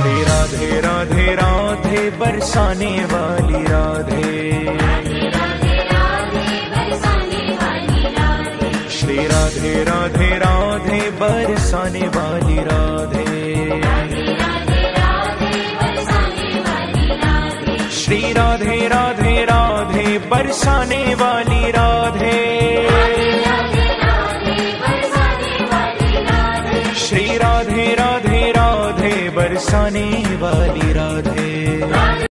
श्री राधे राधे राधे बरसाने वाली राधे, श्री राधे राधे राधे बरसाने वाली राधे, श्री राधे राधे राधे बरसाने वाली राधे, श्री राधे राधे राधे बरसाने वाली राधे।